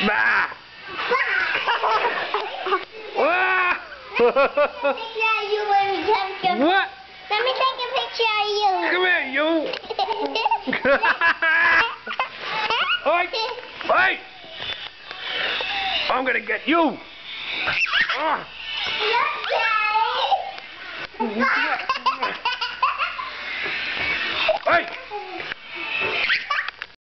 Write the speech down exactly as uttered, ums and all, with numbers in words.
Bah! What? Let me take a picture of you. Come here, you! Oi! Oi! I'm gonna get you! Ah. Look,